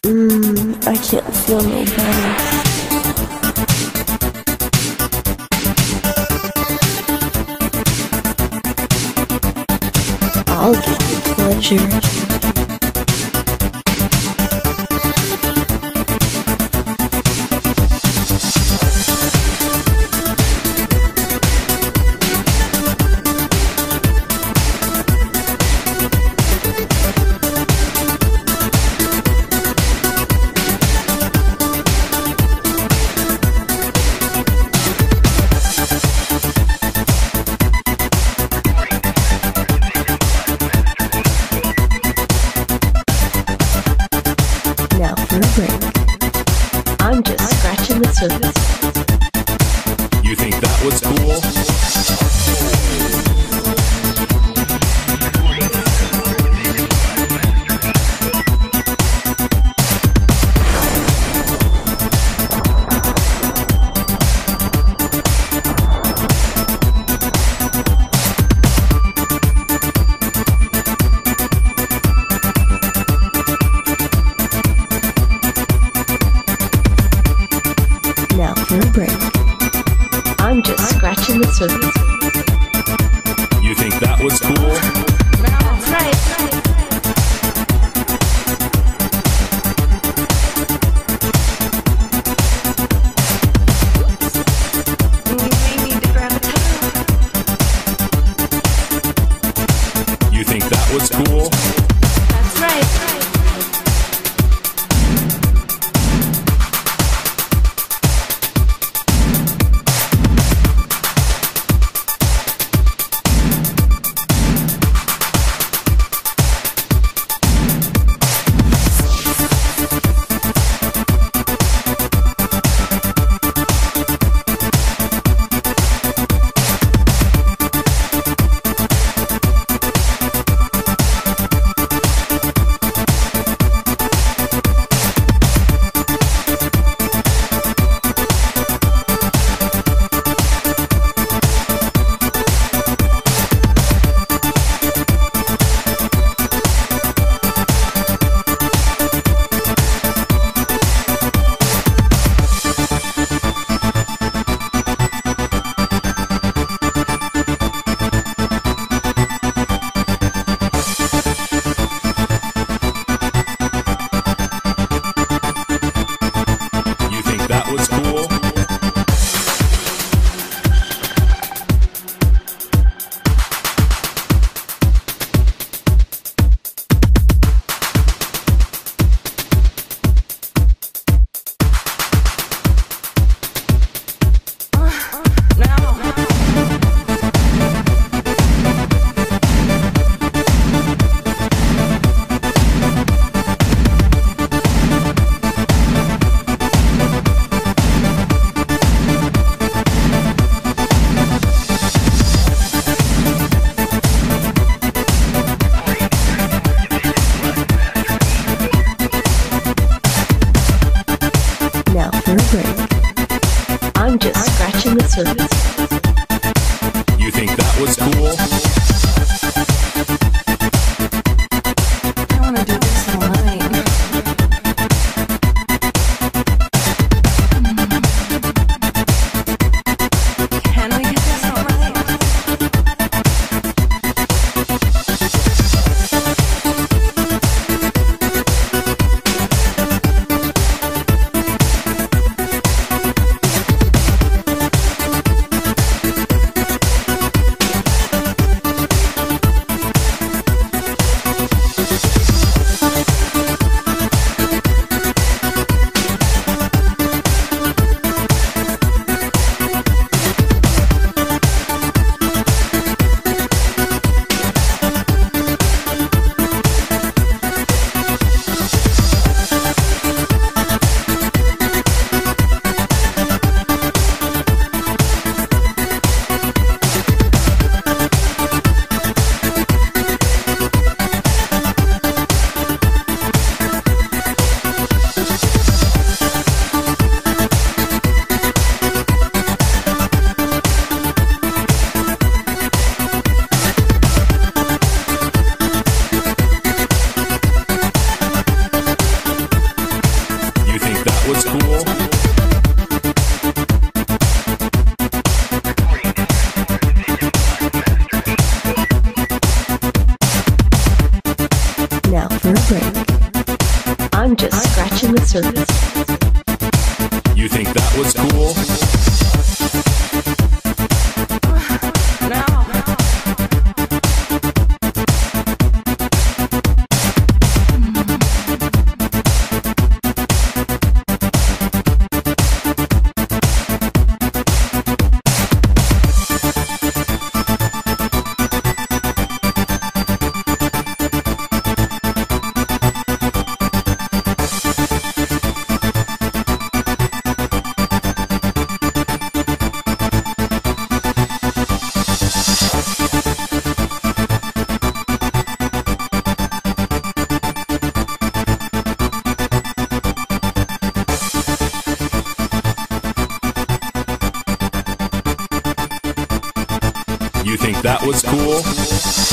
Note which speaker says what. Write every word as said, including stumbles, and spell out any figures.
Speaker 1: Mmm, I can't feel no better. I'll give you pleasure. Now for a break. I'm just scratching the surface.
Speaker 2: You think that was cool?
Speaker 1: Now for a break. I'm just scratching the surface.
Speaker 2: You think that was cool?
Speaker 1: That's right.
Speaker 2: You think that was cool?
Speaker 1: That's right.
Speaker 2: You think that was cool?
Speaker 1: Now for a break. I'm just scratching the surface.
Speaker 2: You think that was cool?
Speaker 3: I wanna do this all night. Can we do this all night?
Speaker 1: surface.
Speaker 2: You think that was cool? You think that was cool?